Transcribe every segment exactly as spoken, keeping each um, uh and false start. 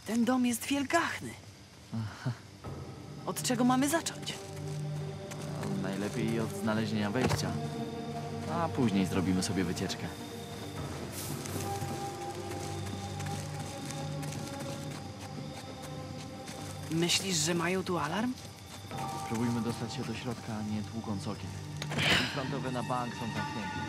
Ten dom jest wielgachny. Od czego mamy zacząć? No, najlepiej od znalezienia wejścia. A później zrobimy sobie wycieczkę. Myślisz, że mają tu alarm? Spróbujmy dostać się do środka, nie tłukąc okien. Drzwi frontowe na bank są zamknięte.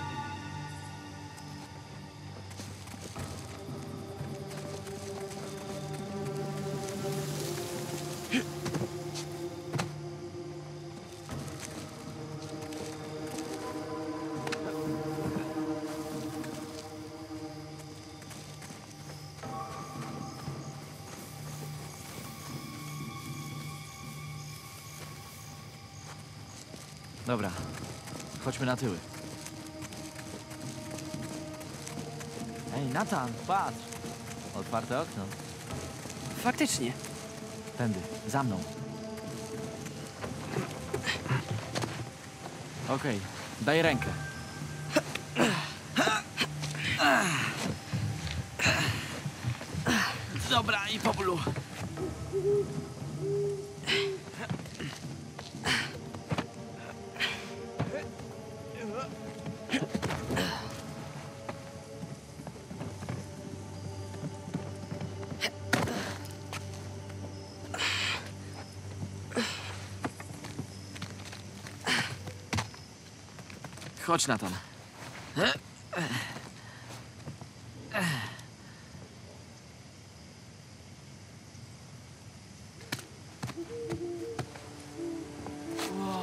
Dobra, chodźmy na tyły. Ej, Nathan, patrz! Otwarte okno. Faktycznie. Tędy, za mną. Okej, daj rękę. Dobra, i po bólu. Chodź, Nathan. Wow.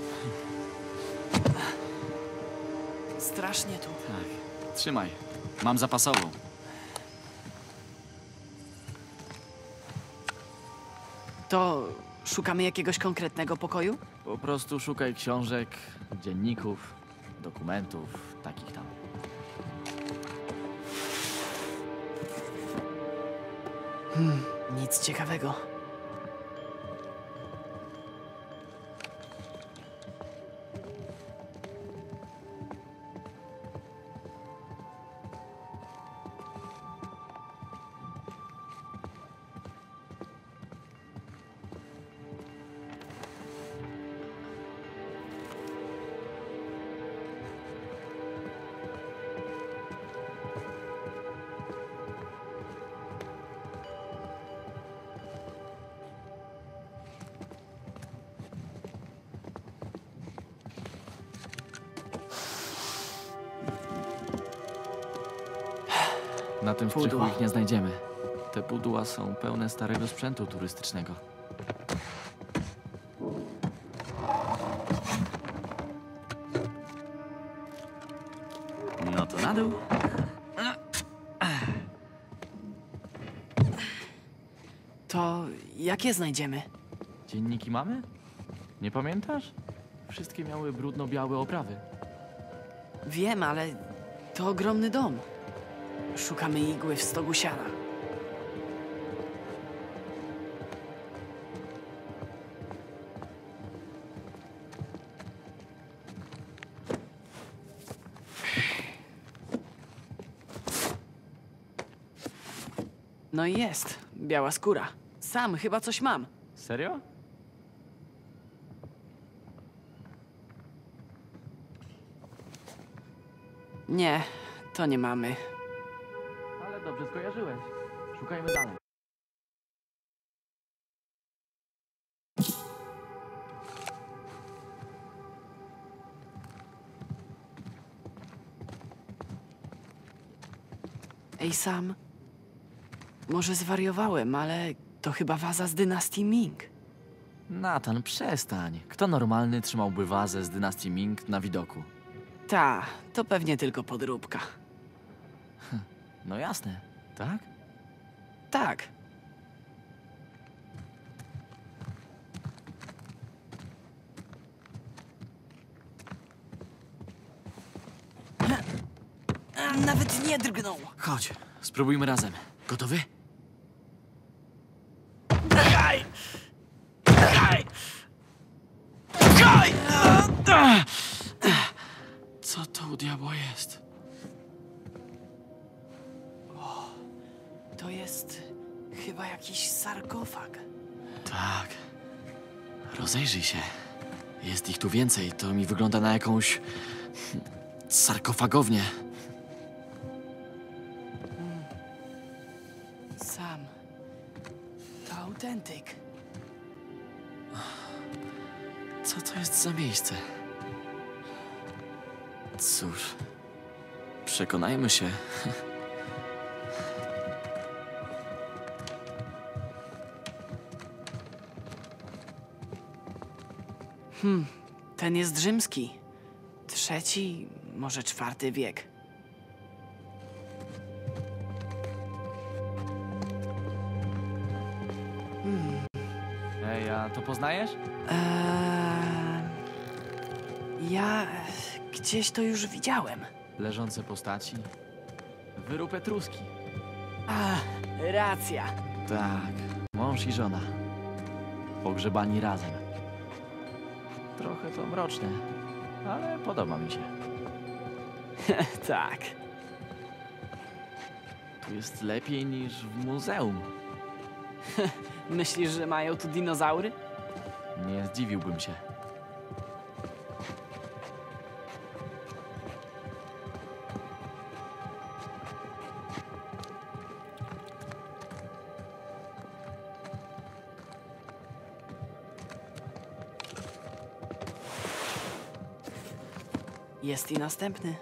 Strasznie tu. Tak, trzymaj. Mam zapasową. To szukamy jakiegoś konkretnego pokoju? Po prostu szukaj książek, dzienników, dokumentów, takich tam. Hmm, nic ciekawego. Na tym Pudło. strychu ich nie znajdziemy. Te pudła są pełne starego sprzętu turystycznego. No to na dół. To jakie znajdziemy? Dzienniki mamy? Nie pamiętasz? Wszystkie miały brudno-białe oprawy. Wiem, ale to ogromny dom. Szukamy igły w stogu siana. No i jest. Biała skóra. Sam chyba coś mam. Serio? Nie, to nie mamy. Ale dobrze skojarzyłeś. Szukajmy dalej. Ej, Sam. Może zwariowałem, ale to chyba waza z dynastii Ming. Nathan, przestań. Kto normalny trzymałby wazę z dynastii Ming na widoku? Ta, to pewnie tylko podróbka. No jasne, tak? Tak. A, nawet nie drgnął. Chodź, spróbujmy razem. Gotowy? Czekaj! Czekaj! Czekaj! Co to u diabła jest? To jest Chyba jakiś sarkofag. Tak. Rozejrzyj się. Jest ich tu więcej. To mi wygląda na jakąś... sarkofagownię. Sam. To autentyk. Co to jest za miejsce? Cóż... Przekonajmy się. Hmm, ten jest rzymski. Trzeci, może czwarty wiek. Ej, a to poznajesz? Eee, ja gdzieś to już widziałem. Leżące postaci. Wyrób etruski. A, racja. Tak, mąż i żona. Pogrzebani razem. Trochę to mroczne, ale podoba mi się. Tak. Tu jest lepiej niż w muzeum. Myślisz, że mają tu dinozaury? Nie zdziwiłbym się. Jest i następny.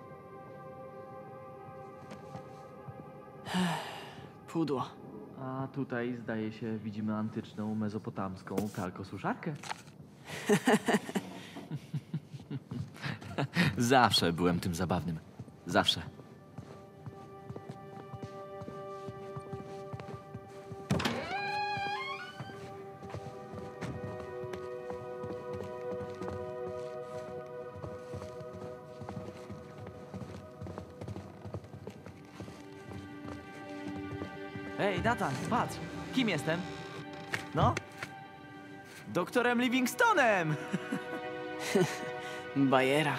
Pudło. A tutaj, zdaje się, widzimy antyczną, mezopotamską pralkosuszarkę. Zawsze byłem tym zabawnym. Zawsze. Ej, Nathan, patrz! Kim jestem? No? Doktorem Livingstonem! Bajera.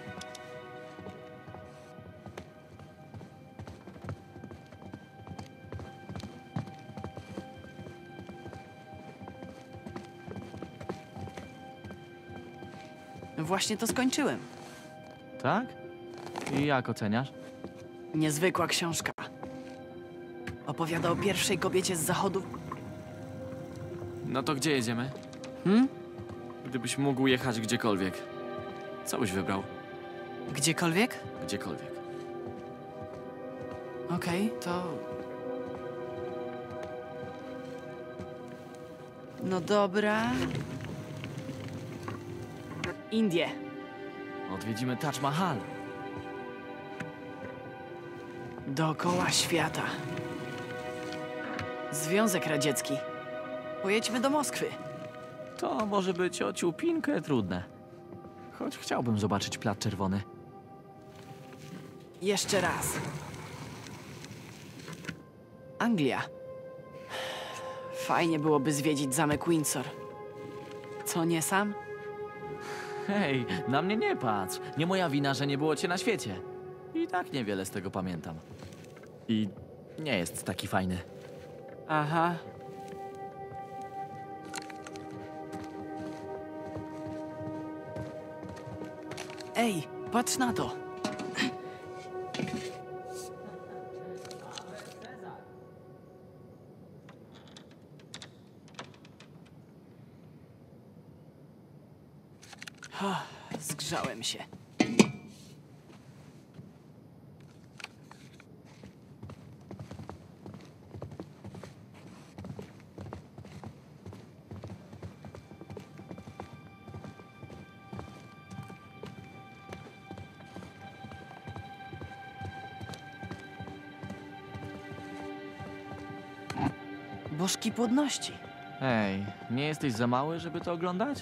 Właśnie to skończyłem. Tak? I jak oceniasz? Niezwykła książka. Opowiada o pierwszej kobiecie z zachodu. No to gdzie jedziemy? Hmm? Gdybyś mógł jechać gdziekolwiek, co byś wybrał? Gdziekolwiek? Gdziekolwiek. Okej, to... No dobra... Indie. Odwiedzimy Taj Mahal. Dookoła świata. Związek Radziecki. Pojedźmy do Moskwy. To może być o ciupinkę trudne. Choć chciałbym zobaczyć Plac Czerwony. Jeszcze raz. Anglia. Fajnie byłoby zwiedzić zamek Windsor. Co nie sam? Hej, na mnie nie patrz. Nie moja wina, że nie było cię na świecie. I tak niewiele z tego pamiętam. I nie jest taki fajny. Aha. Ej, patrz na to. Ha, zgrzałem się. Bożki płodności. Ej, nie jesteś za mały, żeby to oglądać?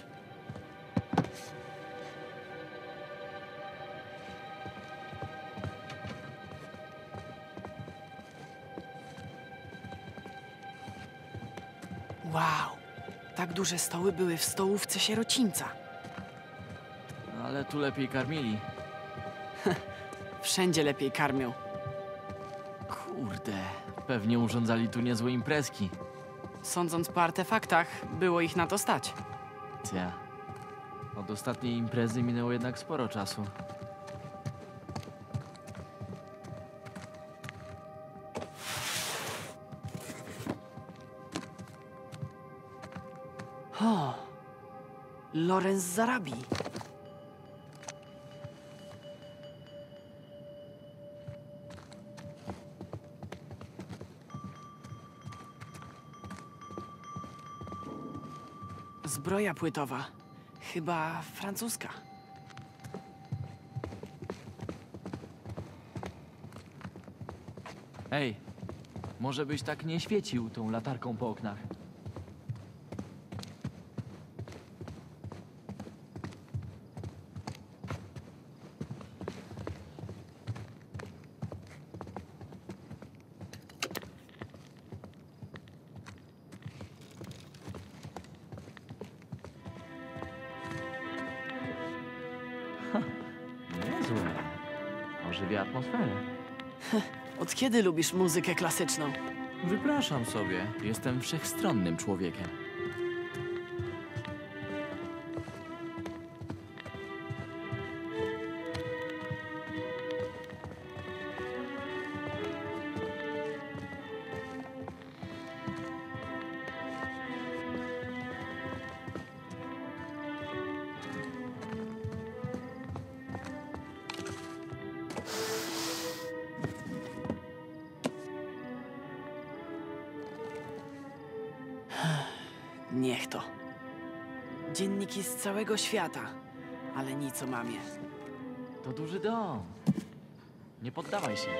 Wow, tak duże stoły były w stołówce sierocińca. Ale tu lepiej karmili. Wszędzie lepiej karmią. Kurde, Pewnie urządzali tu niezłe imprezki. Sądząc po artefaktach, było ich na to stać. Cia. Od ostatniej imprezy minęło jednak sporo czasu. O! Lorenz Zarabi. Zbroja płytowa. Chyba francuska. Ej, może byś tak nie świecił tą latarką po oknach? Niezłe. Ożywia atmosferę. Od kiedy lubisz muzykę klasyczną? Wypraszam sobie. Jestem wszechstronnym człowiekiem. Niech to. Dzienniki z całego świata, ale nic o mamie. To duży dom. Nie poddawaj się.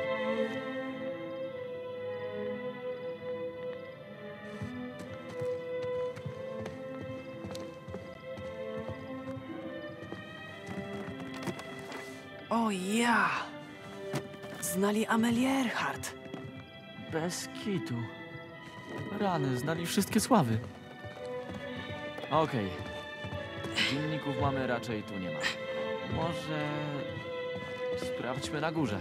O ja! Znali Amelię Earhart. Bez kitu. Rany, znali wszystkie sławy. Okej. Dzienników mamy raczej tu nie ma. Może... sprawdźmy na górze.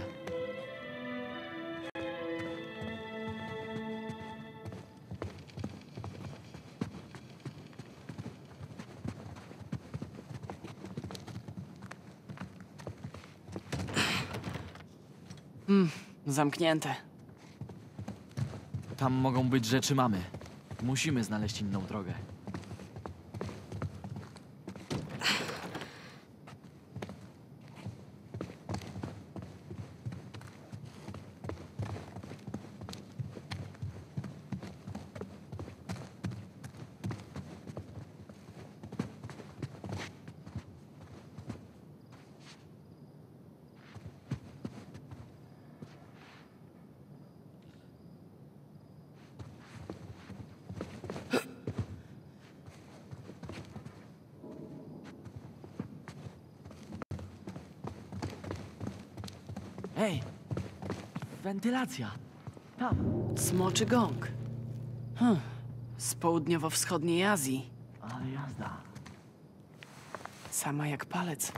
Zamknięte. Tam mogą być rzeczy mamy. Musimy znaleźć inną drogę. Ej! Wentylacja! Tam! Smoczy gąg. Hm. Z południowo-wschodniej Azji. Ale jazda. Sama jak palec.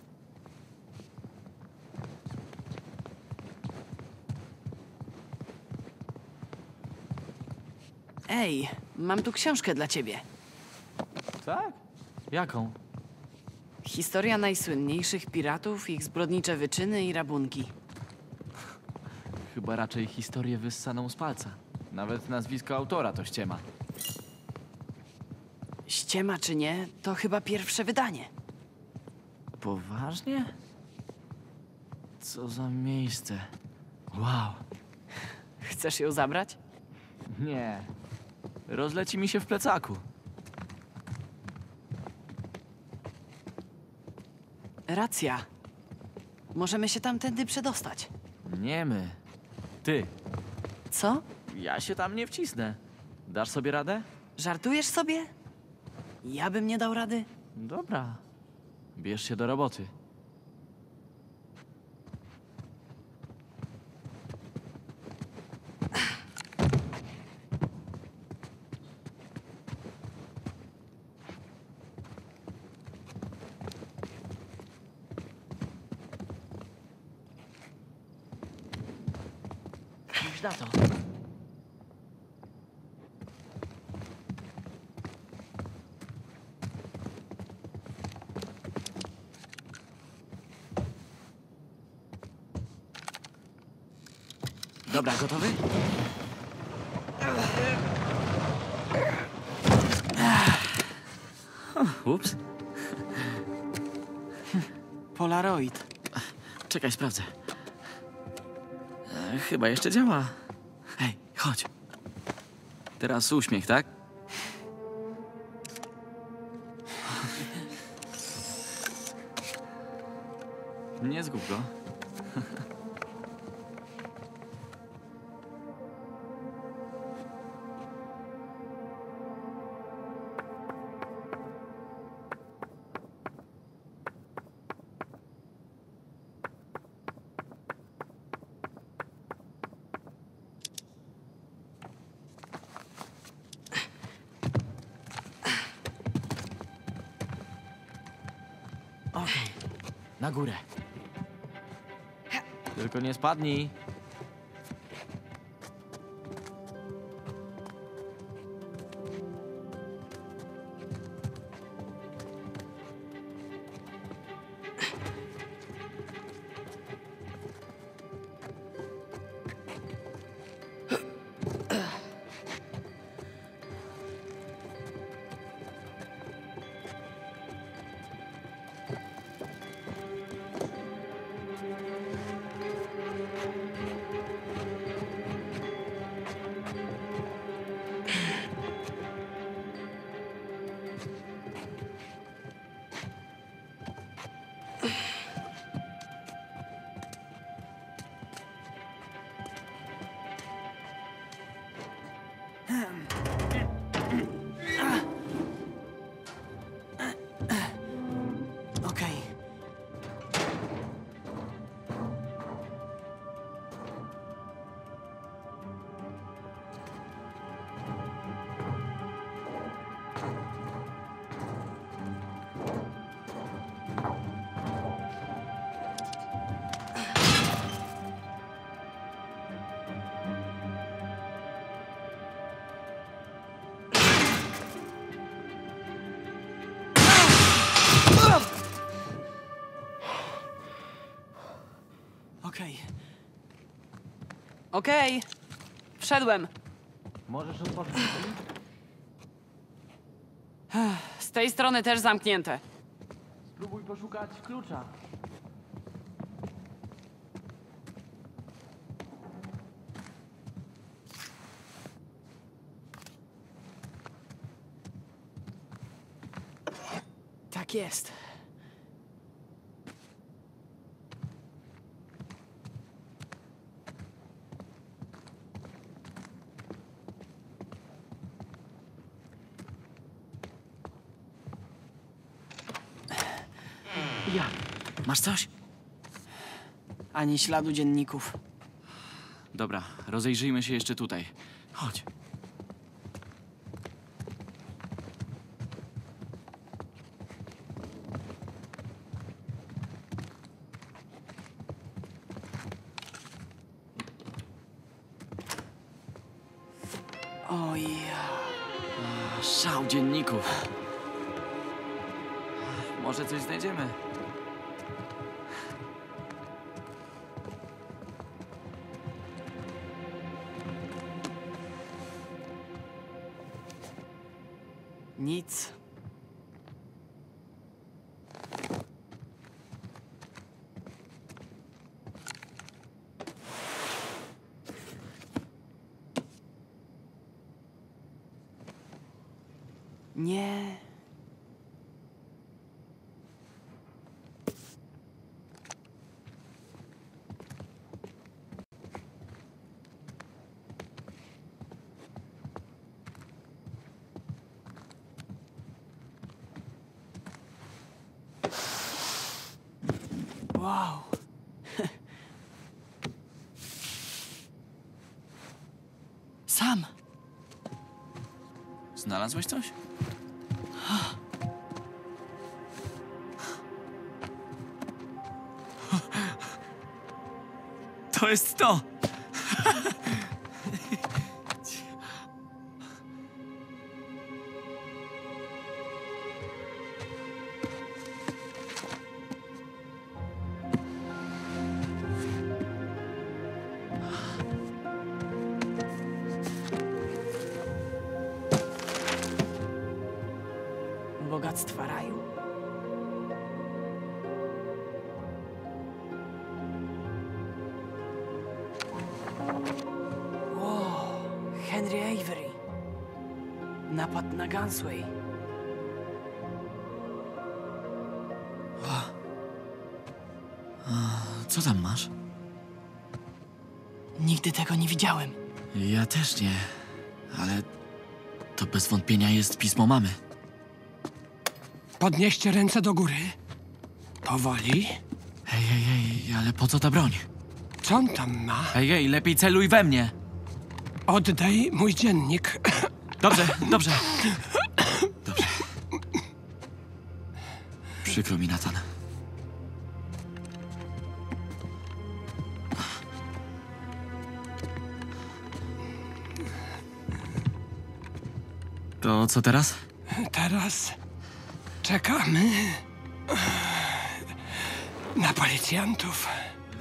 Ej, mam tu książkę dla ciebie. Tak? Jaką? Historia najsłynniejszych piratów, ich zbrodnicze wyczyny i rabunki. Chyba raczej historię wyssaną z palca. Nawet nazwisko autora to ściema. Ściema czy nie, to chyba pierwsze wydanie. Poważnie? Co za miejsce. Wow. Chcesz ją zabrać? Nie. Rozleci mi się w plecaku. Racja. Możemy się tamtędy przedostać. Nie my. Ty. Co? Ja się tam nie wcisnę. Dasz sobie radę? Żartujesz sobie? Ja bym nie dał rady. Dobra. Bierz się do roboty. Spójrz na to. Dobra, gotowy? Ups. Polaroid. Czekaj, sprawdzę. E, chyba jeszcze działa. Hej, chodź. Teraz uśmiech, tak? Nie zgub go. Okej, na górę. Tylko nie spadnij. Okej. Okej. Okej. Wszedłem. Możesz otworzyć? Z tej strony też zamknięte. Spróbuj poszukać klucza. Tak jest. Ja. Masz coś? Ani śladu dzienników. Dobra, rozejrzyjmy się jeszcze tutaj. Chodź. Oj, ja. Szał dzienników. Może coś znajdziemy. Nic. Nie. Wow. Sam. Znalazłeś coś? To jest to! bogactwa raju. Wow, Henry Avery. Napad na Gunsway. Co tam masz? Nigdy tego nie widziałem. Ja też nie, ale to bez wątpienia jest pismo mamy. Podnieście ręce do góry. Powoli. Hej, hej, hej, ale po co ta broń? Co on tam ma? Hej, hej, lepiej celuj we mnie. Oddaj mój dziennik. Dobrze, dobrze. Dobrze. Przykro mi, Nathan. To co teraz? Teraz czekamy na policjantów.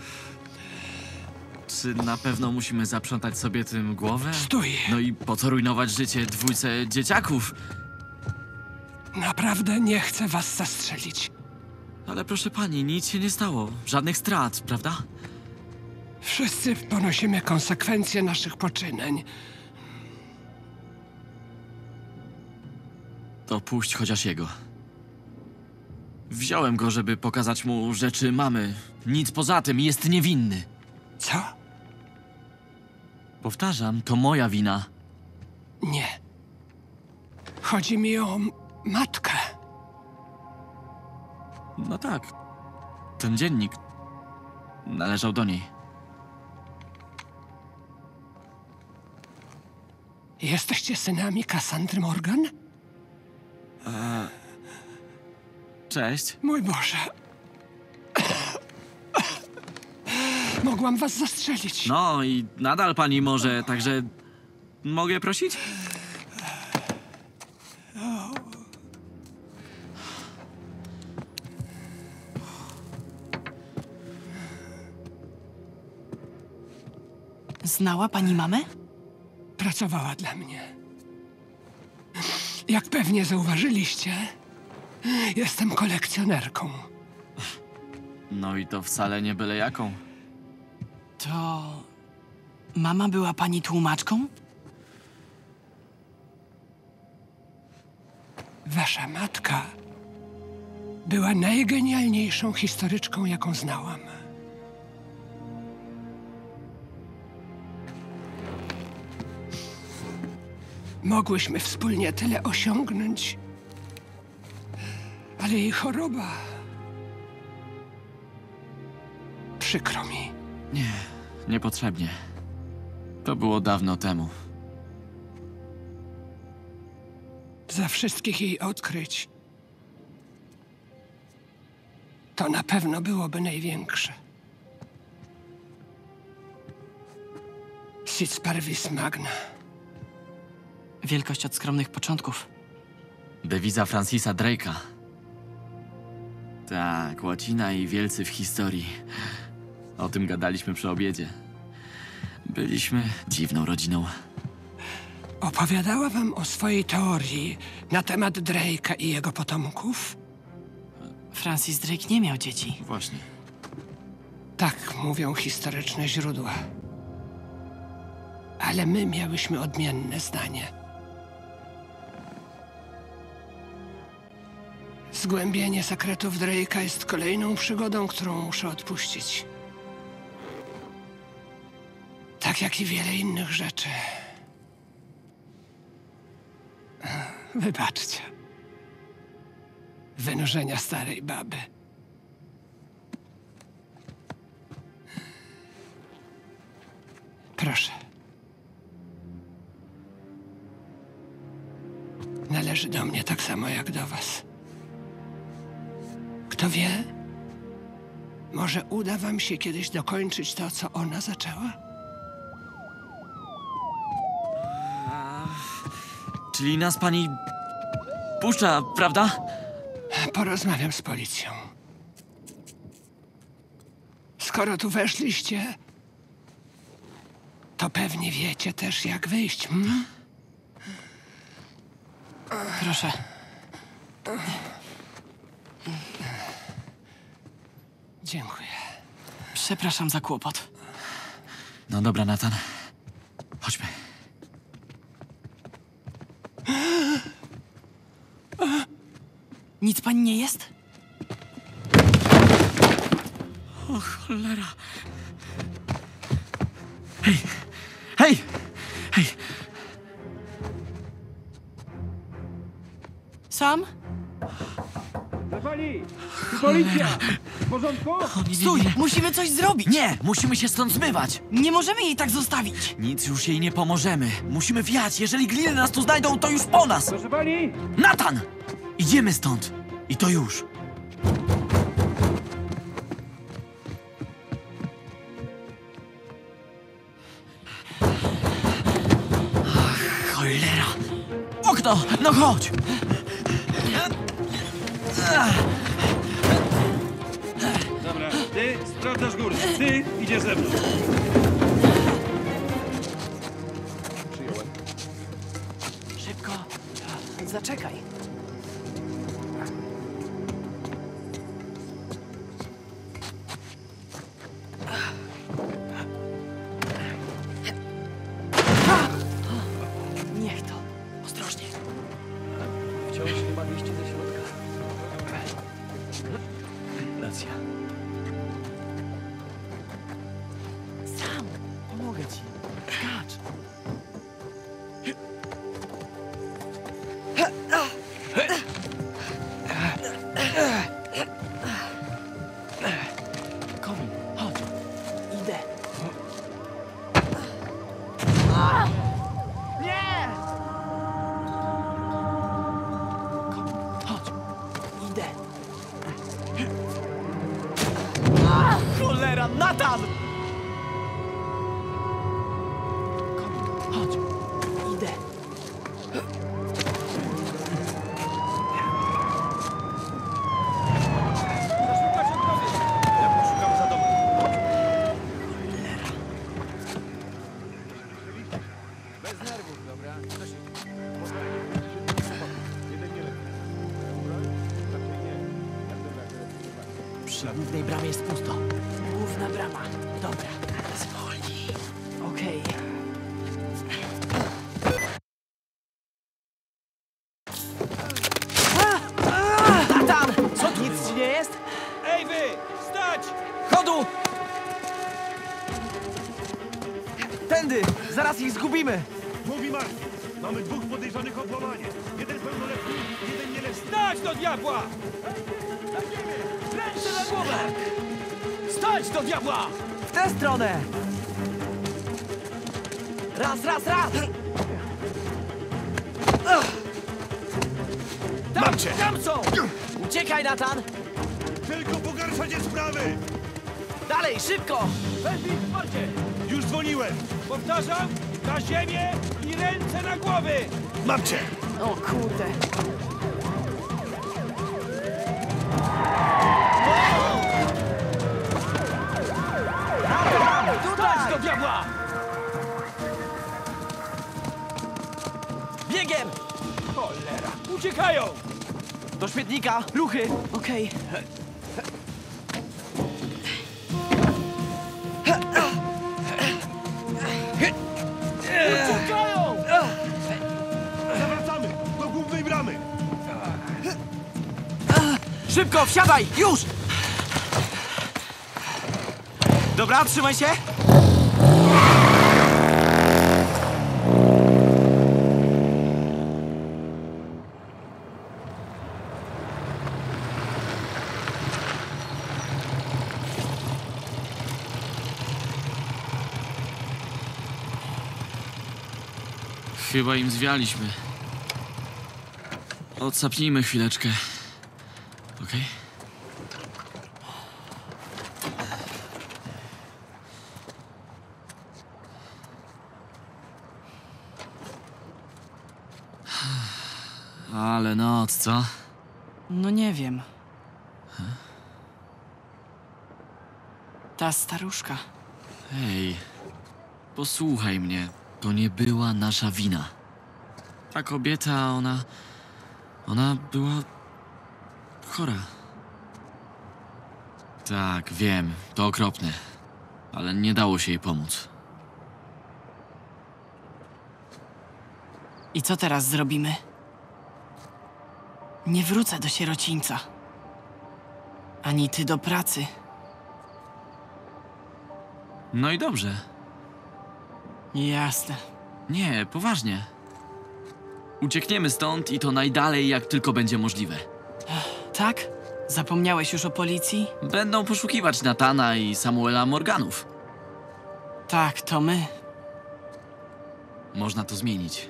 Czy na pewno musimy zaprzątać sobie tym głowę? Stój. No i po co rujnować życie dwójce dzieciaków? Naprawdę nie chcę was zastrzelić. Ale proszę pani, nic się nie stało. Żadnych strat, prawda? Wszyscy ponosimy konsekwencje naszych poczynań. To puść chociaż jego. Wziąłem go, żeby pokazać mu rzeczy mamy. Nic poza tym, jest niewinny. Co? Powtarzam, to moja wina. Nie. Chodzi mi o matkę. No tak. Ten dziennik należał do niej. Jesteście synami Cassandry Morgan? Cześć. Mój Boże. Mogłam was zastrzelić. No i nadal pani może, także mogę prosić? Znała pani mamę? Pracowała dla mnie. Jak pewnie zauważyliście, jestem kolekcjonerką. No i to wcale nie byle jaką. To... Mama była pani tłumaczką? Wasza matka była najgenialniejszą historyczką, jaką znałam. Mogłyśmy wspólnie tyle osiągnąć, ale jej choroba... Przykro mi. Nie, niepotrzebnie. To było dawno temu. Za wszystkich jej odkryć to na pewno byłoby największe. Sit parvis magna. Wielkość od skromnych początków. Dewiza Francisa Drake'a. Tak, łacina i wielcy w historii. O tym gadaliśmy przy obiedzie. Byliśmy dziwną rodziną. Opowiadała wam o swojej teorii na temat Drake'a i jego potomków? Francis Drake nie miał dzieci. Właśnie. Tak mówią historyczne źródła. Ale my miałyśmy odmienne zdanie. Zgłębienie sekretów Drake'a jest kolejną przygodą, którą muszę odpuścić. Tak jak i wiele innych rzeczy. Wybaczcie. Wynurzenia starej baby. Proszę. Należy do mnie tak samo jak do was. Kto wie, może uda wam się kiedyś dokończyć to, co ona zaczęła? Czyli nas pani puszcza, prawda? Porozmawiam z policją. Skoro tu weszliście, to pewnie wiecie też, jak wyjść, hmm? Proszę. Dziękuję. Przepraszam za kłopot. No dobra, Nathan. Chodźmy. Nic pani nie jest? O cholera. Hej! Hej! Hej! Sam? Stefani! Policja! W porządku? O, nie, nie, Stój! nie. Musimy coś zrobić! Nie! Musimy się stąd zmywać! Nie możemy jej tak zostawić! Nic już jej nie pomożemy. Musimy wiać. Jeżeli gliny nas tu znajdą, to już po nas! Proszę pani! Nathan! Idziemy stąd! I to już! Ach, cholera! Okno! No chodź! Dobra, ty sprawdzasz góry. Ty idziesz ze mną. Szybko. Zaczekaj. Niech to. Ostrożnie. Wciąż nie ma wyjścia ze środka. Racja. Sam, pomogę ci. Skacz. Komin, chodź. Idę. Nie! Komin, chodź. Idę. Cholera, Nathan! Komin, chodź. Idę. Zaszukać odpowiedź. Ja poszukam za domem. Bez nerwów, dobra? Jeden nie lepiej. Raczej nie. Jak dobra, jak Przy głównej bramie jest pusto. Główna brama. Dobra. Zwolnij. Okej. Nathan! Co, nic ci nie jest? Ej wy! Stać! Chodu! Tędy! Zaraz ich zgubimy! Mówi Mark, mamy dwóch podejrzanych o włamanie. Jeden pełnoletni, jeden nieletni. Stać do diabła! Ręce na głowę! Stać do diabła! W tę stronę! Raz, raz, raz! Mam cię! Tam są! Uciekaj, Nathan! Tylko pogarszacie sprawy! Dalej, szybko! Weź ich wsparcie! Już dzwoniłem! Powtarzam, na ziemię i ręce na głowy! Mam cię! O kurde. Stać do diabła! Biegiem! Cholera! Uciekają! Do śmietnika! Ruchy! Okej. Uciekają! Zawracamy! Do głównej bramy! Szybko, wsiadaj! Już! Dobra, trzymaj się! Chyba im zwialiśmy. Odsapnijmy chwileczkę. Okej? Ale noc, co? No nie wiem. Ta staruszka. Hej, posłuchaj mnie. To nie była nasza wina. Ta kobieta, ona... Ona była Chora. Tak, wiem, to okropne. Ale nie dało się jej pomóc. I co teraz zrobimy? Nie wrócę do sierocińca. Ani ty do pracy. No i dobrze. Jasne. Nie, poważnie. Uciekniemy stąd i to najdalej, jak tylko będzie możliwe. Tak? Zapomniałeś już o policji? Będą poszukiwać Nathana i Samuela Morganów. Tak, to my. Można to zmienić.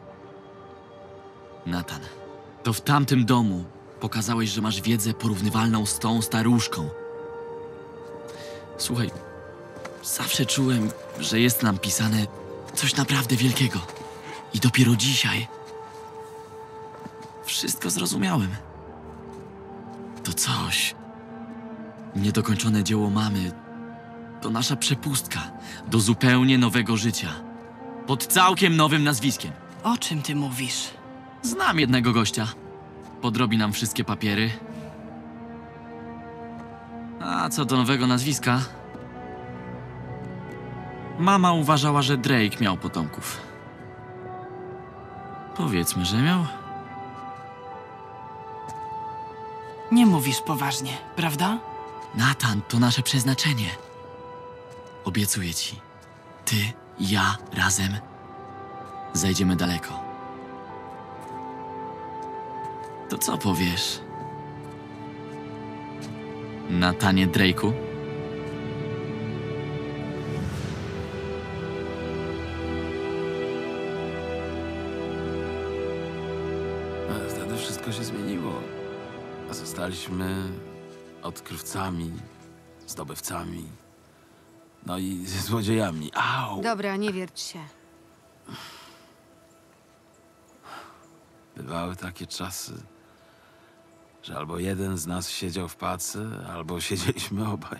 Nathan, to w tamtym domu pokazałeś, że masz wiedzę porównywalną z tą staruszką. Słuchaj, zawsze czułem, że jest nam pisane coś naprawdę wielkiego. I dopiero dzisiaj wszystko zrozumiałem. To coś, niedokończone dzieło mamy, to nasza przepustka do zupełnie nowego życia. Pod całkiem nowym nazwiskiem. O czym ty mówisz? Znam jednego gościa. Podrobi nam wszystkie papiery. A co do nowego nazwiska... Mama uważała, że Drake miał potomków. Powiedzmy, że miał. Nie mówisz poważnie, prawda? Nathan, to nasze przeznaczenie. Obiecuję ci. Ty i ja razem zajdziemy daleko. To co powiesz? Nathanie Drake'u? Ale wtedy wszystko się zmieniło. Zostaliśmy odkrywcami, zdobywcami, no i złodziejami. Au! Dobra, nie wierć się. Bywały takie czasy, że albo jeden z nas siedział w pacy, albo siedzieliśmy obaj.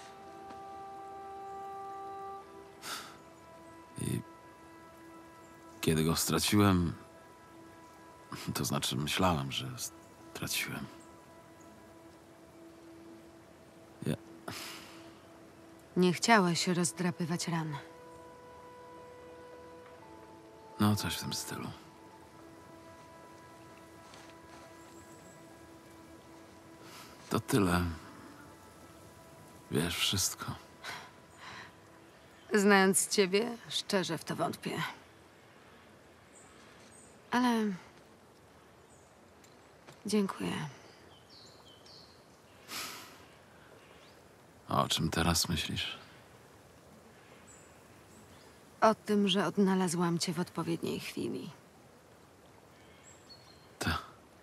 I kiedy go straciłem, to znaczy myślałem, że straciłem. Ja... Nie chciałeś rozdrapywać ran. No, coś w tym stylu. To tyle. Wiesz wszystko. Znając ciebie, szczerze w to wątpię. Ale... Dziękuję. O czym teraz myślisz? O tym, że odnalazłam cię w odpowiedniej chwili. Ta.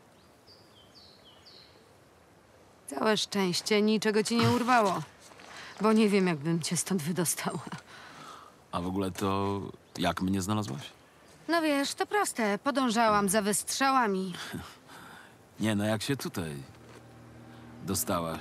Całe szczęście, niczego ci nie urwało. Bo nie wiem, jakbym cię stąd wydostała. A w ogóle to jak mnie znalazłaś? No wiesz, to proste. Podążałam za wystrzałami. Nie, no jak się tutaj dostałaś?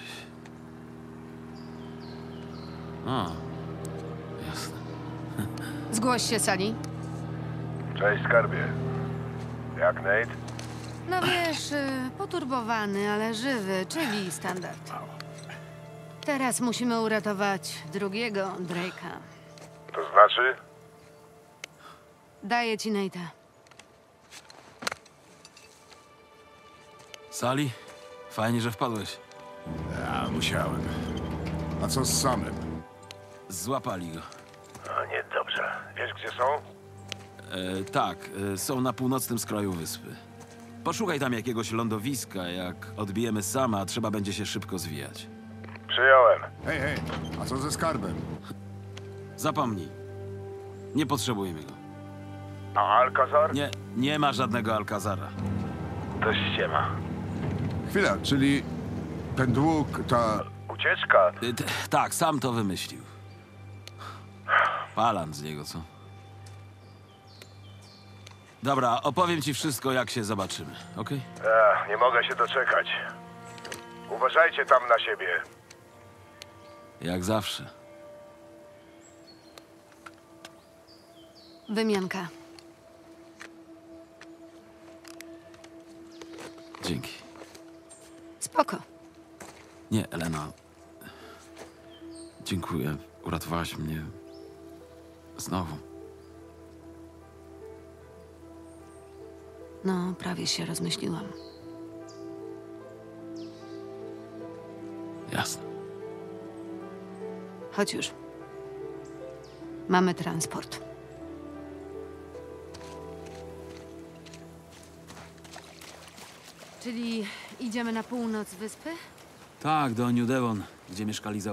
A, jasne. Zgłoś się, Sally. Cześć, skarbie. Jak Nate? No wiesz, y, poturbowany, ale żywy, czyli standard. Teraz musimy uratować drugiego Drake'a. To znaczy? Daję ci Nate'a. Sally, fajnie, że wpadłeś. Ja musiałem. A co z samym? Złapali go. A nie, dobrze. Wiesz, gdzie są? E, tak, e, są na północnym skroju wyspy. Poszukaj tam jakiegoś lądowiska. Jak odbijemy sama, trzeba będzie się szybko zwijać. Przyjąłem. Hej, hej, a co ze skarbem? Zapomnij. Nie potrzebujemy go. A Alcazar? Nie, nie ma żadnego Alcazara. To ściema. Chwila, czyli ten dług, ta... Ucieczka? E, t- tak, sam to wymyślił. Palan z niego, co? Dobra, opowiem ci wszystko, jak się zobaczymy, okej? Ech, nie mogę się doczekać. Uważajcie tam na siebie. Jak zawsze. Wymianka. Dzięki. Spoko. Nie, Elena. Dziękuję. Uratowałaś mnie. Znowu. No, prawie się rozmyśliłam. Jasne. Chodź już. Mamy transport. Czyli idziemy na północ wyspy? Tak, do New Devon, gdzie mieszkali za